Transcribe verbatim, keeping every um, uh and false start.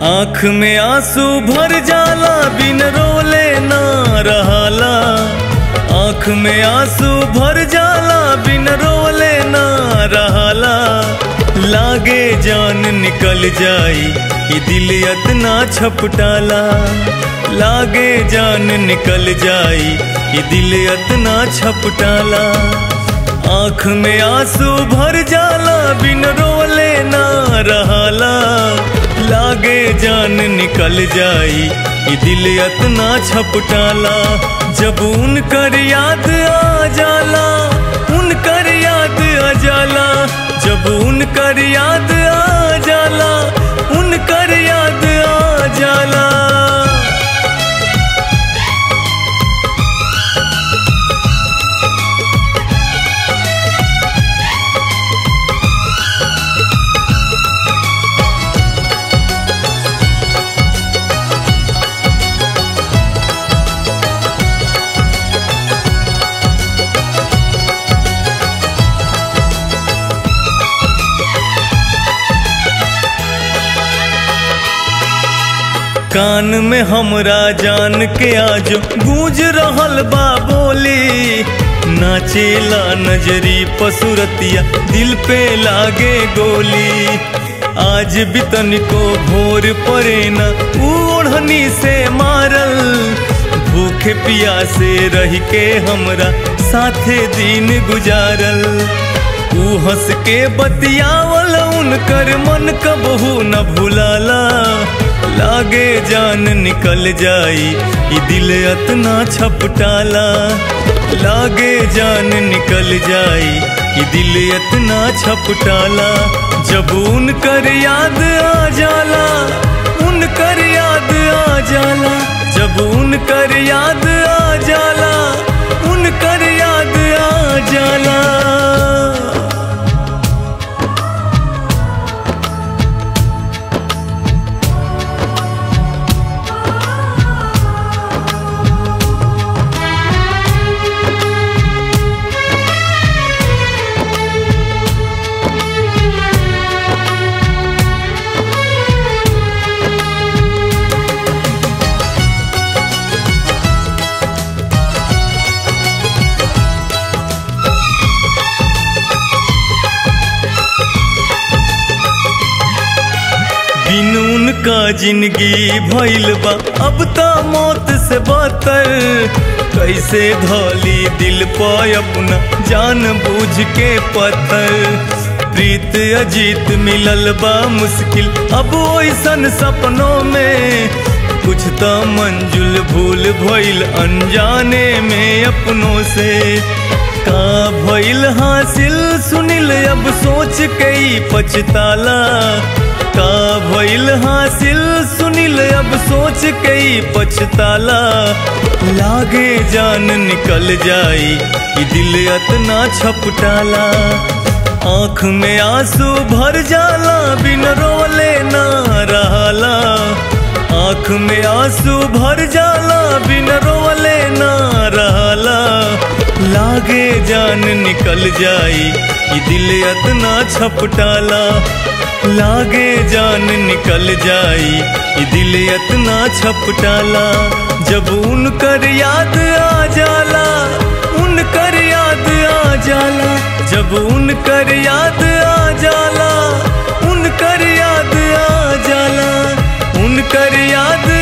आँख में आंसू भर जाला बिन रोले ना रहाला। आँख में आंसू भर जाला बिन रोले ना रहाला। लागे जान निकल जाई ये दिल इतना छपटाला। लागे जान निकल जाई ये दिल इतना छपटाला। आँख में आंसू भर जाला बिन रोले ना रहाला। लागे जान निकल जाई ये दिल इतना छपटाला। जब उनकर याद आ जाला, उनकर याद आ जाला। जब उनकर याद आ जाला, उनकर याद आ जाला। कान में हमरा जान के आज गूंज रहल बा बोली। नाचेला नजरी पसुरतिया दिल पे लागे गोली। आज भी तनिको भोर परे न ओढ़नी से मारल। भूखे प्यासे रह के हमरा साथे दिन गुजारल। ऊ हंस के बतियावल उनकर मन कबहू न भुलाला। लागे जान निकल जाई ये दिल इतना छपटाला। लागे जान निकल जाई ये दिल इतना छपटाला। जब उनकर याद आ जाला, उनकर याद आ जाला। जब उनकर याद आ जाला, उनकर याद आ जाला। का जिंदगी भइल बा अब ता मौत से बदतर। कैसे धौली दिल पर अपना जान बूझ के पत्थर। प्रीत अजीत मिलल बा मुश्किल अब ओइसन सपनों में। कुछ तो मंजुल भूल भइल अनजाने में अपनों से। का भइल हासिल सुनिल अब सोच के ही पछताला। का भइल हासिल सुनिल अब सोच के ही पछताला। लागे जान निकल जाई ये दिल इतना छपटाला। आँख में आंसू भर जाला बिन रोले ना रहाला। आँख में आंसू भर जाला बिन रोले ना रहाला। लागे जान निकल जाई ये दिल इतना छपटाला। लागे जान निकल जाई ये दिल इतना छपटाला। जब उनकर याद आ जाला, उनकर याद आ जाला। जब उनकर याद आ जाला, उनकर याद आ जाला। उनकर याद